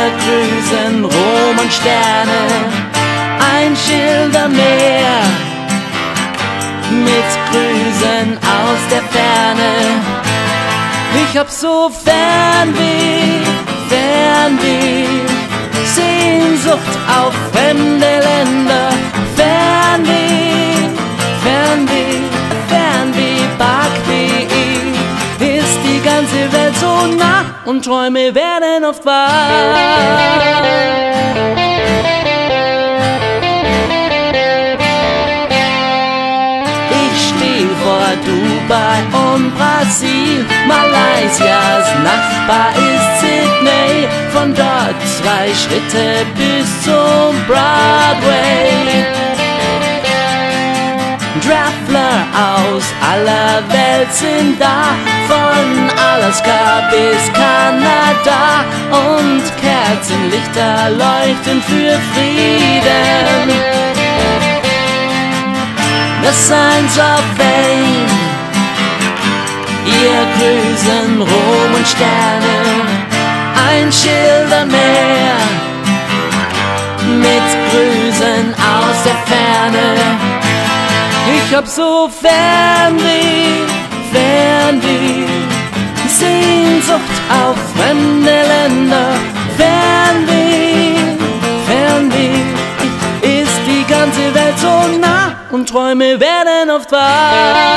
Hier grüßen Rom und Sterne, ein Schildermeer mit Grüßen aus der Ferne. Ich hab so Fernweh, Sehnsucht auf fremde Länder. Fernweh, Park.de ist die ganze Welt so nah und Träume werden oft wahr. Vor Dubai und Brasil, Malaysias Nachbar ist Sydney, von dort 2 Schritte bis zum Broadway. Traveler aus aller Welt sind da, von Alaska bis Kanada, und Kerzenlichter leuchten für Frieden. The Signs of Fame, ihr grüßen Rom und Sterne, ein Schildermeer mit Grüßen aus der Ferne. Ich hab so Fernweh, Sehnsucht auf fremde Länder. Fernweh, ist die ganze Welt so nah und Träume werden oft wahr.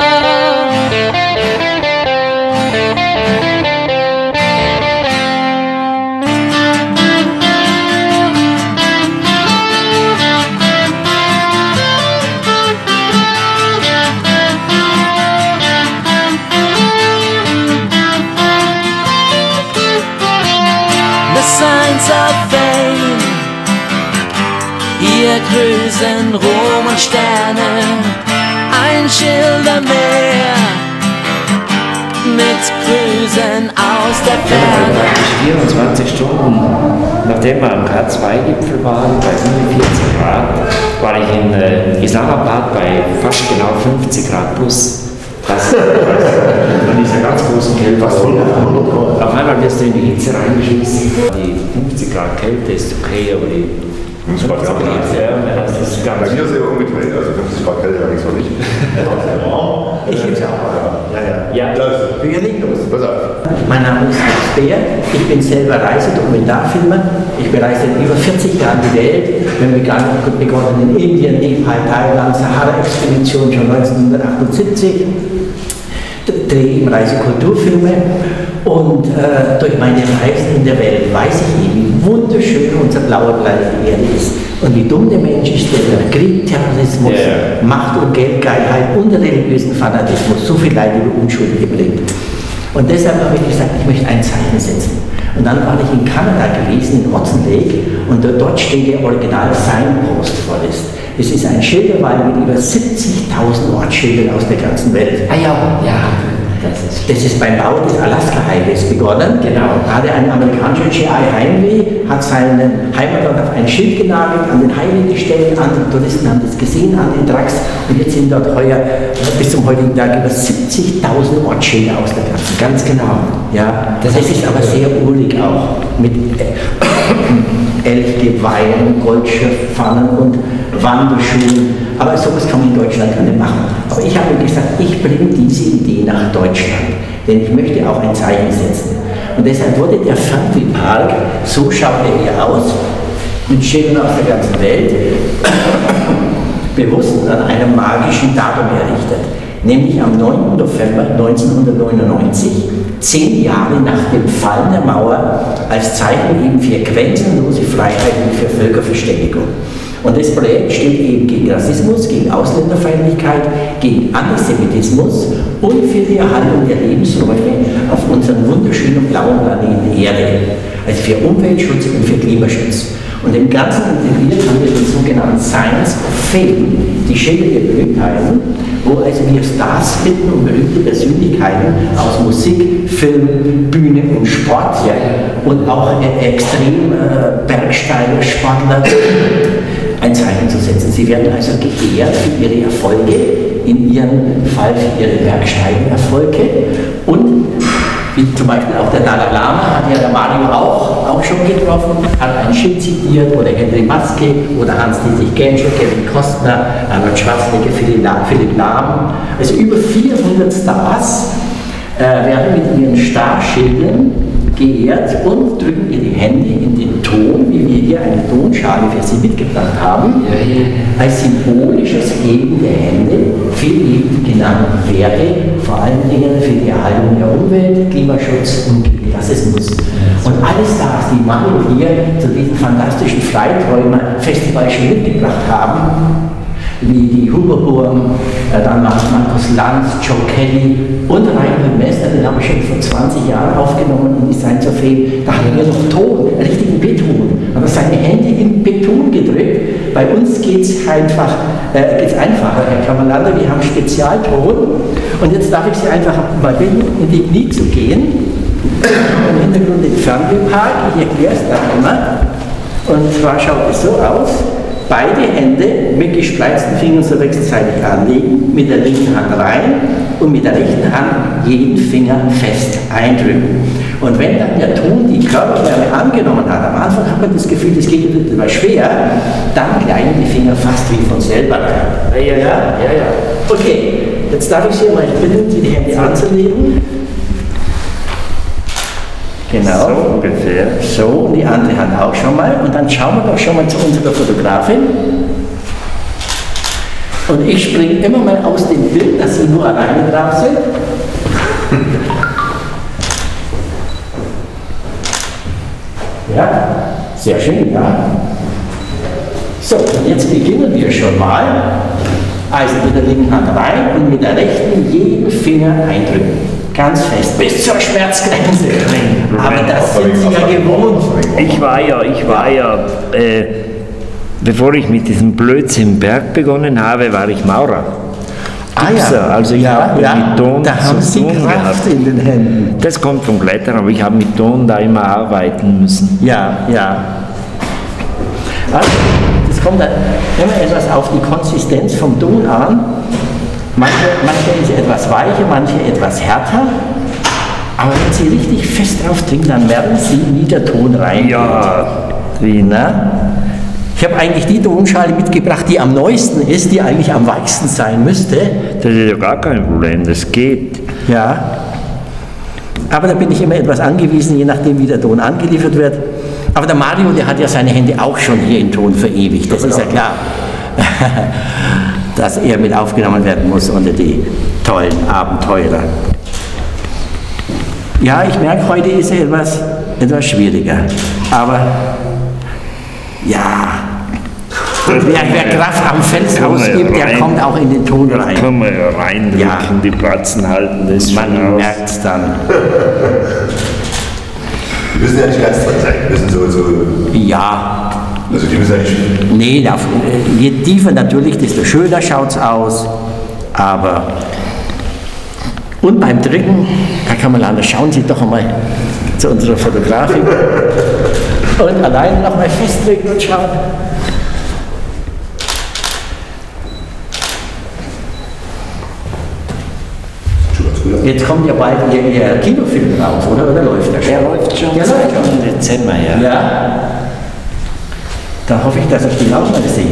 The Signs of Fame, hier grüßen Rom und Sterne, ein Schildermeer mit Grüßen aus der Ferne. 24 Stunden, nachdem wir am K2-Gipfel waren, bei 45 Grad, war ich in Islamabad bei fast genau 50 Grad plus. Das von dieser ganz großen Kälte. Auf einmal wirst du in die Hitze reingeschmissen. Die 50 Grad Kälte ist okay, aber die 50 Grad das ist ganz. Bei mir ist ja umgedreht, also 50 Grad Kälte war nicht so nicht. Ich gebe es ja auch. Ja. Wir legen los. Pass auf. Mein Name ist Max Beer. Ich bin selber Reisedokumentarfilmer. Ich bereise in über 40 Jahren die Welt. Wir haben begonnen in Indien, Nepal, Thailand, Sahara-Expedition schon 1978. Drehe eben Reisekulturfilme, und durch meine Reisen in der Welt weiß ich eben, wie wunderschön unser blauer Planet Erde ist und wie dumm der Mensch ist, der durch Krieg, Terrorismus, Macht- und Geldgeilheit und religiösen Fanatismus so viel Leid über Unschuldige bringt. Und deshalb habe ich gesagt, ich möchte ein Zeichen setzen. Und dann war ich in Kanada gewesen, in Watson Lake, und dort steht der Original Signpost Forest. Es ist ein Schilderwald mit über 70.000 Ortsschildern aus der ganzen Welt. Ah ja. Das ist beim Bau des Alaska Highways begonnen. Genau. Gerade ein amerikanischer GI Heinweh hat seinen Heimatort auf ein Schild genagelt, an den Highway gestellt, andere Touristen haben das gesehen an den Trucks, und jetzt sind dort heuer bis zum heutigen Tag über 70.000 Ortsschilder aus der ganzen. Ganz genau. Ja, das ist aber sehr urig auch, mit Elchgeweihen, Goldschürfpfannen und Wanderschuhen. Aber sowas kann man in Deutschland gar nicht machen. Aber ich habe gesagt, ich bringe diese Idee nach Deutschland, denn ich möchte auch ein Zeichen setzen. Und deshalb wurde der Fernweh Park, so schaut er hier aus, mit Schildern aus der ganzen Welt, bewusst an einem magischen Datum errichtet. Nämlich am 9. November 1999, 10 Jahre nach dem Fall der Mauer, als Zeichen eben für grenzenlose Freiheit und für Völkerverständigung. Und das Projekt steht eben gegen Rassismus, gegen Ausländerfeindlichkeit, gegen Antisemitismus und für die Erhaltung der Lebensräume auf unserem wunderschönen blauen Planeten Erde. Also für Umweltschutz und für Klimaschutz. Und im Ganzen integriert haben wir den sogenannten Signs of Fame, die Schilder der Berühmtheiten, wo also wir Stars finden und berühmte Persönlichkeiten aus Musik, Film, Bühne und Sport, und auch extrem Bergsteiger, Sportler, ein Zeichen zu setzen. Sie werden also geehrt für ihre Erfolge, in ihrem Fall für ihre Bergsteigenerfolge, und Wie zum Beispiel auch der Dalai Lama hat ja der Mario auch schon getroffen, hat einen Schild zitiert, oder Henry Maske, oder Hans-Dietrich Genscher, Kevin Costner, Arnold Schwarzenegger, Philipp Lahm. Also über 400 Stars werden mit ihren Starschilden geehrt und drücken ihr die Hände in den Ton, wie wir hier eine Tonschale für sie mitgebracht haben, als symbolisches Heben der Hände für eben die genannten Werte, vor allen Dingen für die Erhaltung der Umwelt, Klimaschutz und Rassismus. Und alle Stars, die Mario hier zu diesem fantastischen Freiträumer-Festival schon mitgebracht haben, wie die Huberburm, dann Markus Lanz, Joe Kelly und Reinhold Messner, den haben wir schon vor 20 Jahren aufgenommen in Design zur Fame. Da hatten wir noch Ton, richtigen Beton. Hat er seine Hände in Beton gedrückt. Bei uns geht es einfacher, Herr Kammerlander, wir haben Spezialton. Und jetzt darf ich Sie einfach mal bitten, in die Knie zu gehen. Im Hintergrund den Fernwehpark, ich erkläre es dann immer. Und zwar schaut es so aus. Beide Hände mit gespreizten Fingern so wechselseitig anlegen, mit der linken Hand rein und mit der rechten Hand jeden Finger fest eindrücken. Und wenn dann der Ton die Körperwärme angenommen hat, am Anfang hat man das Gefühl, das geht etwas schwer, dann gleiten die Finger fast wie von selber. Ja. Okay, jetzt darf ich Sie mal bitten, die Hände anzulegen. Genau. So ungefähr. So, und die andere Hand auch schon mal. Und dann schauen wir doch schon mal zu unserer Fotografin. Und ich springe immer mal aus dem Bild, dass Sie nur alleine drauf sind. Ja, sehr schön, ja. So, und jetzt beginnen wir schon mal. Also mit der linken Hand rein und mit der rechten jeden Finger eindrücken. Ganz fest, bis zur Schmerzgrenze. Aber das sind Sie ja gewohnt. Ich war ja, bevor ich mit diesem Blödsinn Berg begonnen habe, war ich Maurer. Gipser, also ich habe mit Ton da haben Sie tun Kraft gehabt. in den Händen. Das kommt vom Klettern, aber ich habe mit Ton da immer arbeiten müssen. Ja. Also, das kommt dann immer etwas auf die Konsistenz vom Ton an. Manche ist etwas weicher, manche etwas härter. Aber wenn Sie richtig fest drauf trinken, dann merken Sie, wie der Ton reingeht. Ja, wie, Na? Ich habe eigentlich die Tonschale mitgebracht, die am neuesten ist, die eigentlich am weichsten sein müsste. das ist ja gar kein Problem, das geht. Ja. Aber da bin ich immer etwas angewiesen, je nachdem, wie der Ton angeliefert wird. Aber der Mario, der hat ja seine Hände auch schon hier in Ton verewigt, das ist ja klar. Dass er mit aufgenommen werden muss unter die tollen Abenteurer. Ja, ich merke, heute ist er etwas schwieriger. Aber ja, wer Kraft am Fels ausgibt, der kommt auch in den Ton rein. Da kann man ja reindrücken, Ja. die Platzen halten das Man schon aus. merkt es dann. Die müssen ja nicht ganz dran sein. Die müssen so. Ja, Also die müssen ja nicht. nee, je tiefer natürlich, desto schöner schaut es aus. Aber und beim Drücken, Herr Kammerlander, schauen Sie doch einmal zu unserer Fotografin. Und allein noch mal festdrücken und schauen. Schon ganz gut. Jetzt kommt ja bald Ihr Kinofilm raus, oder läuft der schon? Der läuft schon Der seit läuft schon. Dezember, ja. Ja. Dann hoffe ich, dass ich den auch mal sehe.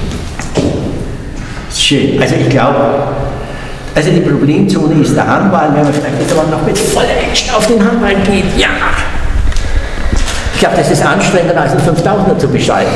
Schön. Also ich glaube, also die Problemzone ist der Handball, wenn man vielleicht jetzt aber noch mit voller Action auf den Handball geht. Ja! Ich glaube, das ist anstrengender als ein 5000er zu besteigen.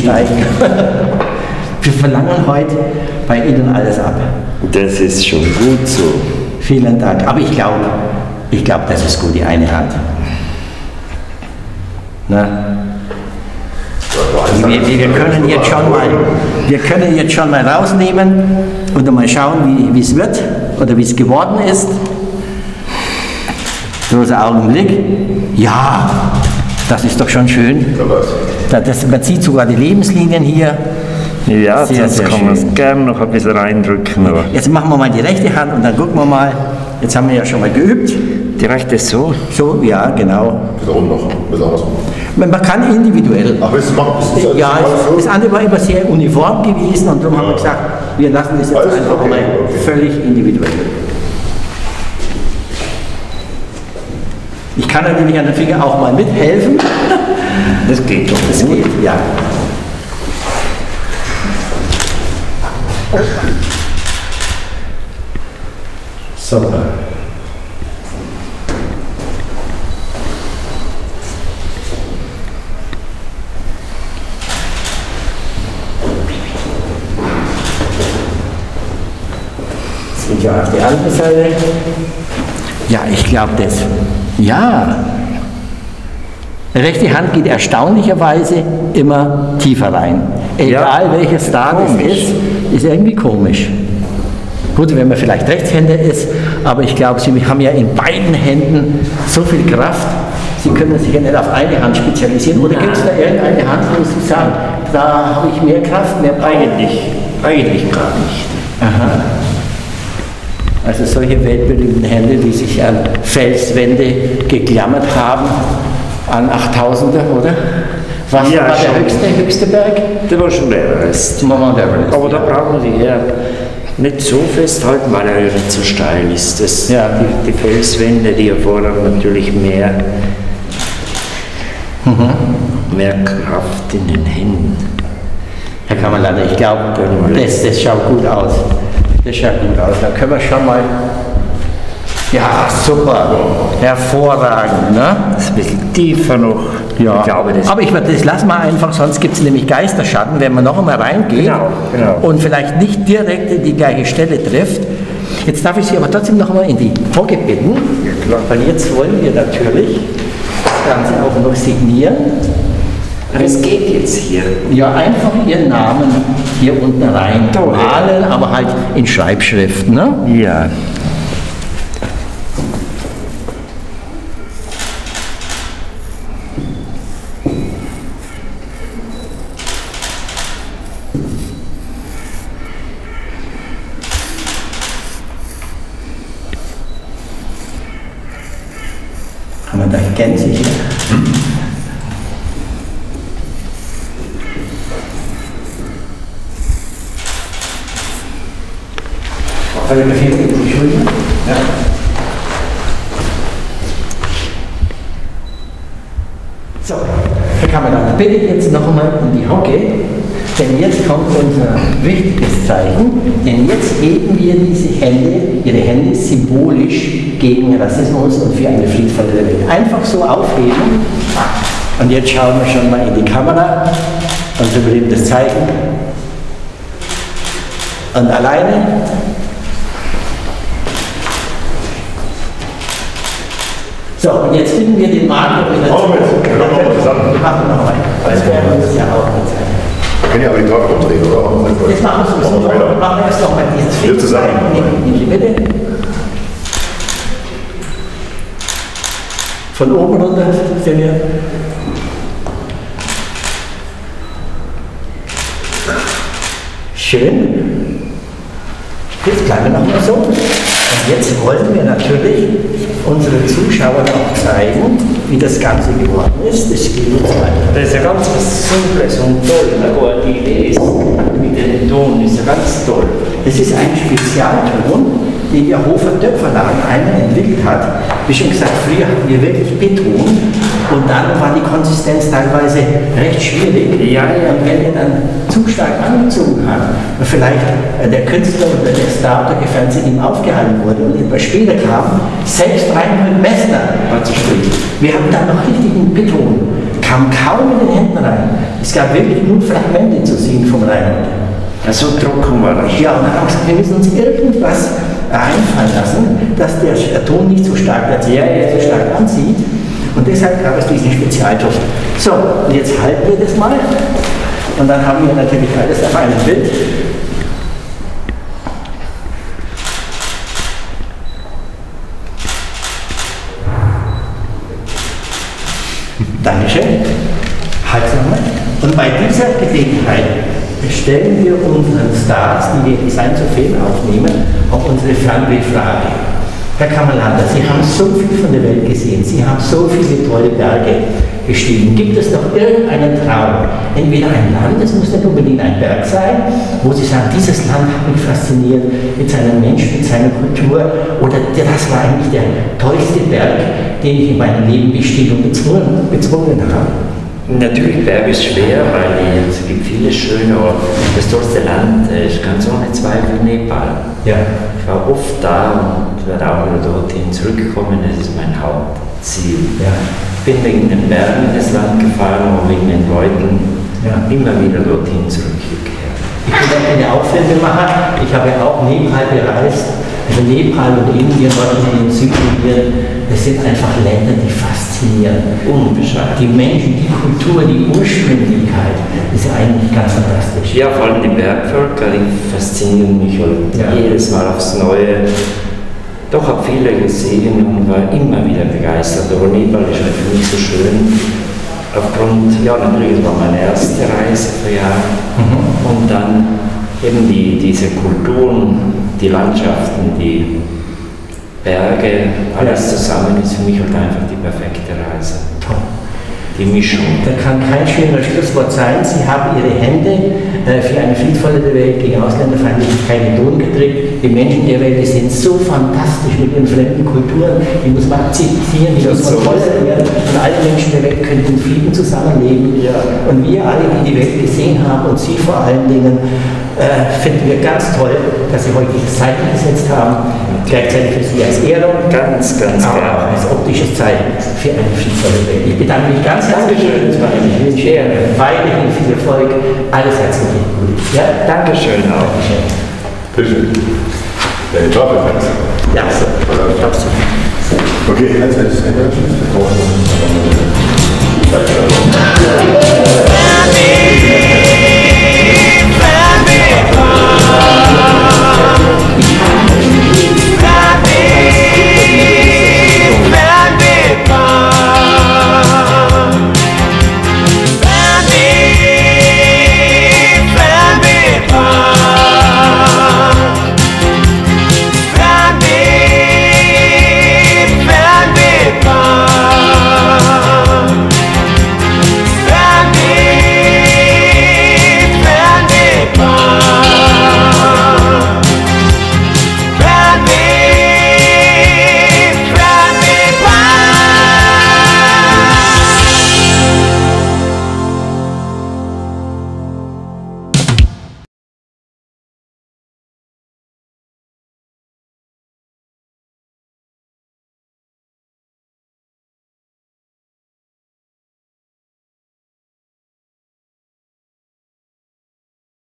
Wir verlangen heute bei Ihnen alles ab. Das ist schon gut so. Vielen Dank. Aber ich glaube, das ist gut, die eine Hand. Na? Wir können jetzt schon mal rausnehmen und dann mal schauen, wie es wird oder wie es geworden ist. Großer Augenblick. Ja, das ist doch schon schön. Man sieht sogar die Lebenslinien hier. Ja, Sehr, sonst sehr kann man schön. es gerne noch ein bisschen reindrücken. Aber Jetzt machen wir mal die rechte Hand und dann gucken wir mal. Jetzt haben wir ja schon mal geübt. die rechte so. So, ja, genau. Bis rum noch. Bis andersrum. Man kann individuell. Ach, willst du machen? Ja, das andere war immer sehr uniform gewesen und darum haben wir gesagt, wir lassen das jetzt Alles einfach okay, mal okay. völlig individuell. kann natürlich an der Finger auch mal mithelfen. Das geht doch Das gut. geht, ja. Super. Sind wir auf die andere Seite? Ja, ich glaube das. Ja. Die rechte Hand geht erstaunlicherweise immer tiefer rein. Egal Ja, welcher Star das komisch. ist irgendwie komisch. Gut, wenn man vielleicht Rechtshänder ist, aber ich glaube, Sie haben ja in beiden Händen so viel Kraft, Sie können sich ja nicht auf eine Hand spezialisieren. Oder gibt es da irgendeine Hand, wo Sie sagen, da habe ich mehr Kraft, mehr Power? Eigentlich gar nicht. Aha. Also solche weltberühmten Hände, die sich an Felswände geklammert haben, an 8000er, oder? Was Ja, war schon. der höchste Berg? Das war schon der Everest. Mount Everest. Aber da brauchen Sie ja nicht so festhalten, weil er ja nicht so steil ist. Das, Ja. die Felswände, die erfordern natürlich mehr Kraft in den Händen. Herr Kammerlander, ich glaube, das schaut gut aus. Das schaut gut aus. Dann können wir schon mal. Ja, super. Hervorragend, ne? Das ist ein bisschen tiefer noch. Ja. Ich glaube, das Aber das lassen wir einfach, sonst gibt es nämlich Geisterschatten, wenn man noch einmal reingeht Genau. und vielleicht nicht direkt in die gleiche Stelle trifft. Jetzt darf ich Sie aber trotzdem noch einmal in die Hocke bitten, weil jetzt wollen wir natürlich das Ganze auch noch signieren. Es geht jetzt hier. Ja, einfach Ihren Namen hier unten rein Toll. malen, aber halt in Schreibschrift, ne? Ja. Haben wir da Gänse hier? Also mir fehlt die Schulter. Ja. So, Herr Kammerlander, bitte jetzt noch einmal in die Hocke, denn jetzt kommt unser wichtiges Zeichen, denn jetzt heben wir Ihre Hände symbolisch gegen Rassismus und für eine friedvolle Welt. Einfach so aufheben und jetzt schauen wir schon mal in die Kamera, unser berühmtes Zeichen und alleine. So, und jetzt finden wir den Marker wieder Machen wir jetzt. Wir machen mal zusammen. Wir machen noch mal. Das werden wir uns ja auch nicht zeigen. Wir können ja aber die Tafel umdrehen, oder? Jetzt machen wir es so. Machen wir erst noch mal dieses Wir zusammen. in die Mitte. Von oben runter sehen wir. Schön. Jetzt bleiben wir noch mal so. Und jetzt wollen wir natürlich unsere Zuschauer auch zeigen, wie das Ganze geworden ist. Das geht jetzt weiter. Das ist ja ganz was Simples und toll. Aber die Idee ist mit dem Ton ist ja ganz toll. Das ist ein Spezialton, den der Hofer Töpferladen einmal entwickelt hat. Wie schon gesagt, früher hatten wir wirklich Beton und dann war die Konsistenz teilweise recht schwierig. Ja. Und wenn er dann zu stark angezogen hat, und vielleicht der Künstler oder der Star oder Fernsehen ihm aufgehalten wurde und etwas später kam, selbst Reinhold Messner war zu spät. Wir hatten dann noch richtigen Beton, kam kaum in den Händen rein. Es gab wirklich nur Fragmente zu sehen vom Reinhold. Ja, so trocken war das. Ja, und dann haben wir gesagt, wir müssen uns irgendwas einfallen lassen, dass der Ton nicht so stark, so stark anzieht. Und deshalb gab es diesen Spezialton. So, und jetzt halten wir das mal. Und dann haben wir natürlich alles auf einem Bild. Dankeschön. Halt's nochmal. Und bei dieser Gelegenheit stellen wir unseren Stars, die wir Design zu Film aufnehmen, auch unsere Fernwehfrage. Herr Kammerlander, Sie haben so viel von der Welt gesehen, Sie haben so viele tolle Berge bestehen. Gibt es noch irgendeinen Traum? Entweder ein Land, es muss nicht unbedingt ein Berg sein, wo Sie sagen, dieses Land hat mich fasziniert mit seinen Menschen, mit seiner Kultur, oder das war eigentlich der tollste Berg, den ich in meinem Leben bestiegen und bezwungen habe. Natürlich, Berg ist schwer, weil es gibt viele schöne, aber das tollste Land ist ganz ohne Zweifel Nepal. Ja. Ich war oft da und werde auch wieder dorthin zurückkommen, das ist mein Hauptziel. Ja. Ich bin wegen den Bergen in das Land gefahren und wegen den Leuten immer wieder dorthin zurückgekehrt. Ich bin ja auch Filmemacher, ich habe ja auch Nepal bereist. Also Nepal und Indien, in Südindien, das sind einfach Länder, die faszinieren. Unbeschreiblich. Die Menschen, die Kultur, die Ursprünglichkeit, das ist ja eigentlich ganz fantastisch. Ja, vor allem die Bergvölker, die faszinieren mich und jedes Mal aufs Neue. Doch habe viele gesehen und war immer wieder begeistert. Aber Nepal ist halt für mich so schön. Aufgrund, natürlich, es war meine erste Reise vor Jahren. Und dann eben diese Kulturen, die Landschaften, die Berge, alles zusammen ist für mich halt einfach die perfekte Reise. Toll. Die Mischung. Da kann kein schöner Schlusswort sein. Sie haben Ihre Hände für eine friedvolle Welt gegen Ausländerfeindlichkeit in den Ton gedrückt. Die Menschen der Welt, die sind so fantastisch mit ihren fremden Kulturen, die muss man akzeptieren, die muss man tolerieren. Und alle Menschen der Welt können in Frieden zusammenleben. Und wir alle, die die Welt gesehen haben, und Sie vor allen Dingen, finden wir ganz toll, dass Sie heute dieses Zeichen gesetzt haben. Gleichzeitig für Sie als Ehrung, ganz aber gerne. auch als optisches Zeichen für eine friedvolle Welt. Ich bedanke mich ganz herzlich. Dankeschön. Ich wünsche Ihnen weiterhin viel Erfolg. Alles herzliche Gute. Ja? Dankeschön auch. Bitte. Ich hoffe, kannst du. Ja, so. Absolut. Okay, also das ist